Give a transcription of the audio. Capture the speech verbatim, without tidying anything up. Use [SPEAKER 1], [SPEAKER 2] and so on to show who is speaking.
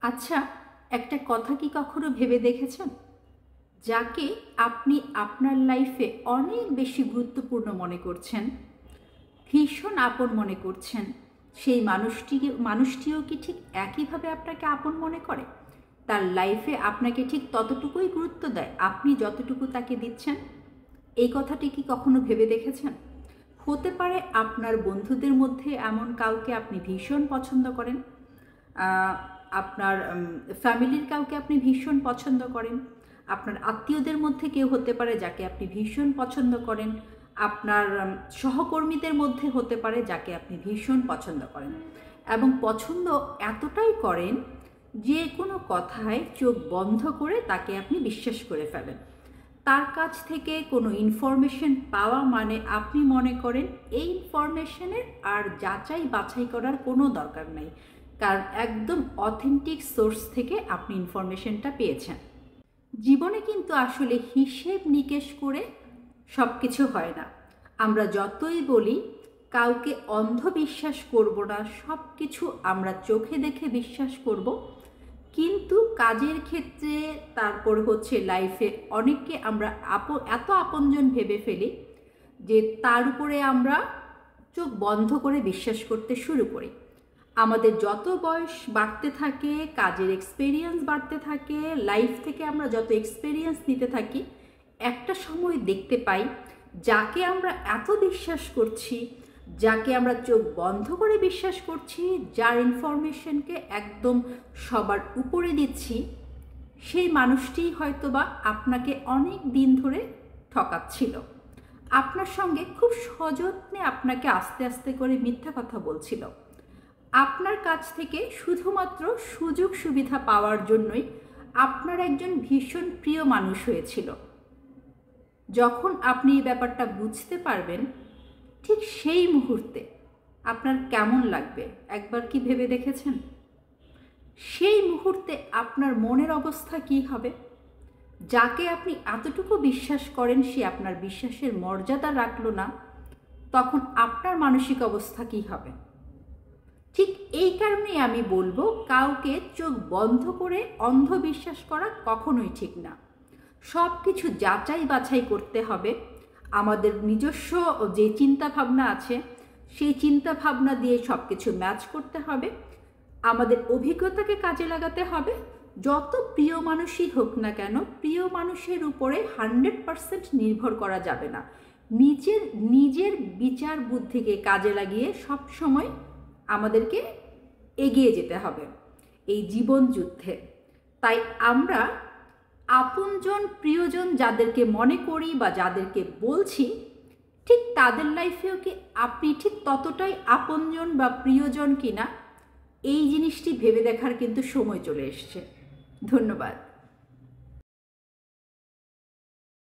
[SPEAKER 1] আচ্ছা, একটা কথা কি কখনো ভেবে দেখেছেন? যাকে আপনি আপনার লাইফে অনেক বেশি গুরুত্বপূর্ণ মনে করছেন, ভীষণ আপন মনে করছেন, সেই মানুষটি মানুষটিও কি ঠিক একইভাবে আপনাকে আপন মনে করে? তার লাইফে আপনাকে ঠিক ততটুকুই গুরুত্ব দেয় আপনি যতটুকু তাকে দিচ্ছেন? এই কথাটি কি কখনো ভেবে দেখেছেন? হতে পারে আপনার বন্ধুদের মধ্যে এমন কাউকে আপনি ভীষণ পছন্দ করেন, আপনার ফ্যামিলির কাউকে আপনি ভীষণ পছন্দ করেন, আপনার আত্মীয়দের মধ্যে কেউ হতে পারে যাকে আপনি ভীষণ পছন্দ করেন, আপনার সহকর্মীদের মধ্যে হতে পারে যাকে আপনি ভীষণ পছন্দ করেন, এবং পছন্দ এতটাই করেন যে কোনো কথায় চোখ বন্ধ করে তাকে আপনি বিশ্বাস করে ফেলেন। তার কাছ থেকে কোনো ইনফরমেশন পাওয়া মানে আপনি মনে করেন এই ইনফরমেশনের আর যাচাই বাছাই করার কোনো দরকার নেই, কারণ একদম অথেন্টিক সোর্স থেকে আপনি ইনফরমেশনটা পেয়েছেন। জীবনে কিন্তু আসলে হিসেব নিকেশ করে সব কিছু হয় না। আমরা যতই বলি কাউকে অন্ধবিশ্বাস করব না, সব কিছু আমরা চোখে দেখে বিশ্বাস করব, কিন্তু কাজের ক্ষেত্রে তারপর হচ্ছে লাইফে অনেককে আমরা আপন এত আপনজন ভেবে ফেলি যে তার উপরে আমরা চোখ বন্ধ করে বিশ্বাস করতে শুরু করি। আমাদের যত বয়স বাড়তে থাকে, কাজের এক্সপেরিয়েন্স বাড়তে থাকে, লাইফ থেকে আমরা যত এক্সপেরিয়েন্স নিতে থাকি, একটা সময় দেখতে পাই যাকে আমরা এত বিশ্বাস করছি, যাকে আমরা চোখ বন্ধ করে বিশ্বাস করছি, যার ইনফরমেশনকে একদম সবার উপরে দিচ্ছি, সেই মানুষটিই হয়তোবা আপনাকে অনেক দিন ধরে ঠকাচ্ছিল। আপনার সঙ্গে খুব সযত্নে আপনাকে আস্তে আস্তে করে মিথ্যা কথা বলছিল। আপনার কাছ থেকে শুধুমাত্র সুযোগ সুবিধা পাওয়ার জন্যই আপনার একজন ভীষণ প্রিয় মানুষ হয়েছিল। যখন আপনি এই ব্যাপারটা বুঝতে পারবেন, ঠিক সেই মুহূর্তে আপনার কেমন লাগবে একবার কি ভেবে দেখেছেন? সেই মুহূর্তে আপনার মনের অবস্থা কি হবে? যাকে আপনি এতটুকু বিশ্বাস করেন সে আপনার বিশ্বাসের মর্যাদা রাখলো না, তখন আপনার মানসিক অবস্থা কি হবে? ঠিক এই কারণেই আমি বলবো কাউকে চোখ বন্ধ করে অন্ধবিশ্বাস করা কখনোই ঠিক না। সব কিছু যাচাই বাছাই করতে হবে। আমাদের নিজস্ব যে চিন্তা ভাবনা আছে সেই চিন্তা ভাবনা দিয়ে সব কিছু ম্যাচ করতে হবে। আমাদের অভিজ্ঞতাকে কাজে লাগাতে হবে। যত প্রিয় মানুষই হোক না কেন, প্রিয় মানুষের উপরে হান্ড্রেড পারসেন্ট নির্ভর করা যাবে না। নিজের নিজের বিচার বুদ্ধিকে কাজে লাগিয়ে সব সময় আমাদেরকে এগিয়ে যেতে হবে এই জীবন যুদ্ধে। তাই আমরা আপনজন প্রিয়জন যাদেরকে মনে করি বা যাদেরকে বলছি, ঠিক তাদের লাইফেও কি আপনি ঠিক ততটাই আপনজন বা প্রিয়জন কিনা, এই জিনিসটি ভেবে দেখার কিন্তু সময় চলে এসছে। ধন্যবাদ।